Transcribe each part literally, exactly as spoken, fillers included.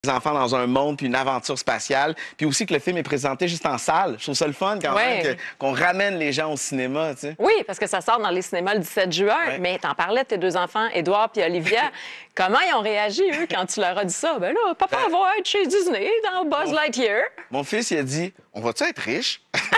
les enfants dans un monde puis une aventure spatiale, puis aussi que le film est présenté juste en salle. Je trouve ça le fun quand ouais. même que, qu'on ramène les gens au cinéma, tu sais. Oui, parce que ça sort dans les cinémas le dix-sept juin, ouais. mais t'en parlais de tes deux enfants, Édouard puis Olivia. Comment ils ont réagi, eux, quand tu leur as dit ça? Ben là, papa ben... va être chez Disney dans Buzz Lightyear. Mon fils, il a dit, on va-tu être riche?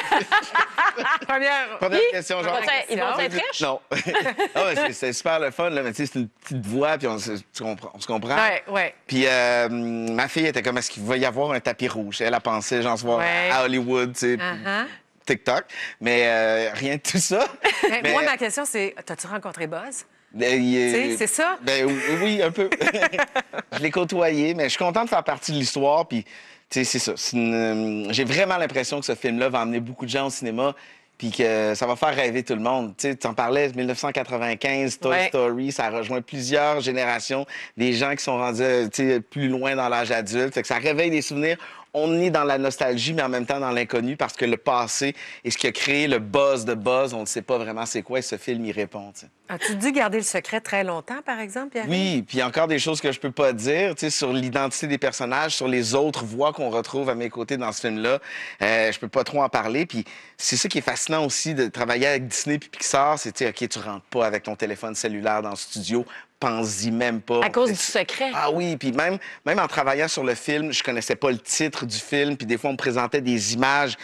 Première, Première question. Genre, ils vont être riches? Non. ah ouais, c'est super le fun, là, mais tu sais, c'est une petite voix, puis on, on se comprend. Ouais, ouais. Puis euh, ma fille était comme, est-ce qu'il va y avoir un tapis rouge? Elle a pensé, genre, se voir ouais. à Hollywood, tu sais. Uh-huh. TikTok, mais euh, rien de tout ça. Mais mais... Moi, ma question, c'est, t'as-tu rencontré Buzz? Ben, est... C'est ça? Ben, oui, un peu. Je l'ai côtoyé, mais je suis content de faire partie de l'histoire, puis c'est ça. Une... J'ai vraiment l'impression que ce film-là va amener beaucoup de gens au cinéma, puis que ça va faire rêver tout le monde. Tu en parlais, mille neuf cent quatre-vingt-quinze, Toy ouais. Story, ça a rejoint plusieurs générations, des gens qui sont rendus plus loin dans l'âge adulte. Fait que ça réveille des souvenirs. On est dans la nostalgie, mais en même temps dans l'inconnu, parce que le passé et ce qui a créé le buzz de Buzz, on ne sait pas vraiment c'est quoi, et ce film y répond. As-tu dû garder le secret très longtemps, par exemple, Pierre? Oui, puis encore des choses que je peux pas dire, tu sais, sur l'identité des personnages, sur les autres voix qu'on retrouve à mes côtés dans ce film-là. Euh, je peux pas trop en parler, puis c'est ça qui est fascinant aussi de travailler avec Disney puis Pixar, c'est, tu sais, OK, tu rentres pas avec ton téléphone cellulaire dans le studio, pense-y même pas. À cause du secret. Ah oui, puis même, même en travaillant sur le film, je connaissais pas le titre du film, puis des fois, on me présentait des images.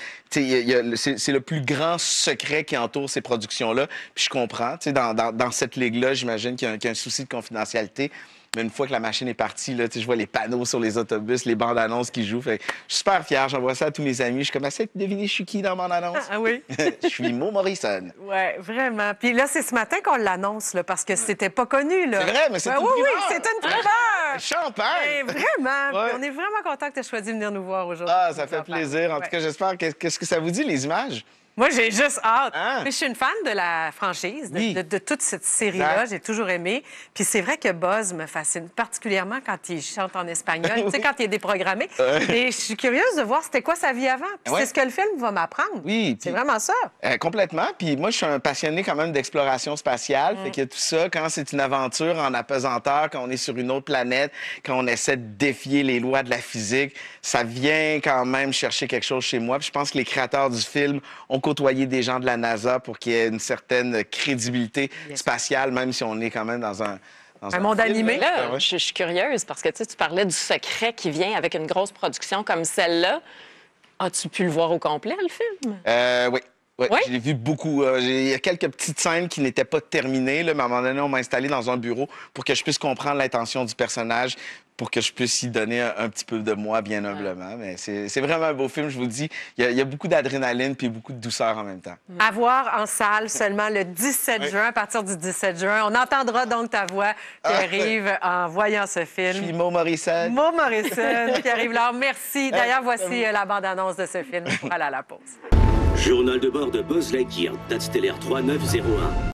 C'est le plus grand secret qui entoure ces productions-là, puis je comprends. Dans, dans, dans cette ligue-là, j'imagine qu'il y, qu y a un souci de confidentialité. Mais une fois que la machine est partie, là, je vois les panneaux sur les autobus, les bandes annonces qui jouent. Fait que je suis super fier, j'envoie ça à tous mes amis. Je suis comme, essayez de deviner je suis qui dans mon annonce. Ah, ah oui? Je suis Mo Morrison. Oui, vraiment. Puis là, c'est ce matin qu'on l'annonce, parce que c'était pas connu. C'est vrai, mais c'est ouais, une Oui, primeur. oui, c'est une primeur. Champagne! Mais vraiment. Ouais. On est vraiment content que tu aies choisi de venir nous voir aujourd'hui. Ah, ça fait plaisir. En ouais. tout cas, j'espère. Qu'est-ce que ça vous dit, les images? Moi, j'ai juste hâte. Ah. Mais je suis une fan de la franchise, de, oui. de, de toute cette série-là. J'ai toujours aimé. Puis c'est vrai que Buzz me fascine, particulièrement quand il chante en espagnol, tu sais, quand il est déprogrammé. Et je suis curieuse de voir c'était quoi sa vie avant. Puis ouais. c'est ce que le film va m'apprendre. Oui. C'est vraiment ça. Euh, complètement. Puis moi, je suis un passionné quand même d'exploration spatiale. Mm. Fait que tout ça, quand c'est une aventure en apesanteur, quand on est sur une autre planète, quand on essaie de défier les lois de la physique, ça vient quand même chercher quelque chose chez moi. Puis je pense que les créateurs du film ont côtoyer des gens de la NASA pour qu'il y ait une certaine crédibilité yes. spatiale, même si on est quand même dans un... Dans un, un monde film, animé. Là, je, je suis curieuse parce que tu parlais du secret qui vient avec une grosse production comme celle-là. As-tu pu le voir au complet, le film? Euh, oui. Ouais, oui? Je l'ai vu beaucoup. Euh, il y a quelques petites scènes qui n'étaient pas terminées, là, mais à un moment donné, on m'a installé dans un bureau pour que je puisse comprendre l'intention du personnage, pour que je puisse y donner un, un petit peu de moi, bien humblement. Mais c'est vraiment un beau film, je vous le dis. Il y a, il y a beaucoup d'adrénaline puis beaucoup de douceur en même temps. À voir en salle seulement le dix-sept juin, à partir du dix-sept juin. On entendra donc ta voix qui arrive en voyant ce film. Je suis Mo Morrison. Mo Morrison qui arrive là. Merci. D'ailleurs, voici la bande-annonce de ce film pour aller à la pause. Journal de bord de Buzz Lightyear, date stellaire trois neuf zéro un.